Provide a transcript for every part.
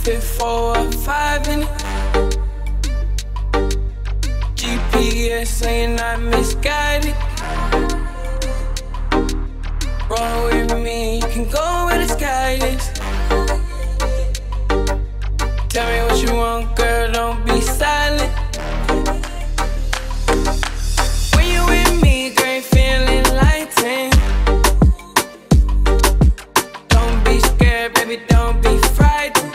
fit 4 or 5 in it. GPS saying I'm misguided. Roll with me, you can go where the sky is. Tell me what you want, girl, don't be silent. When you with me, girl, you feeling like 10. Don't be scared, baby, don't be frightened.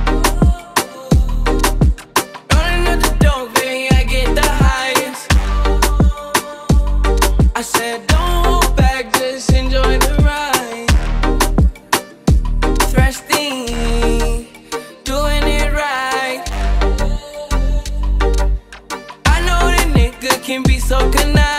Rolling up the dope, baby, I get the highest. I said don't hold back, just enjoy the ride. Thrusting, doing it right. I know that nigga can be so conniving.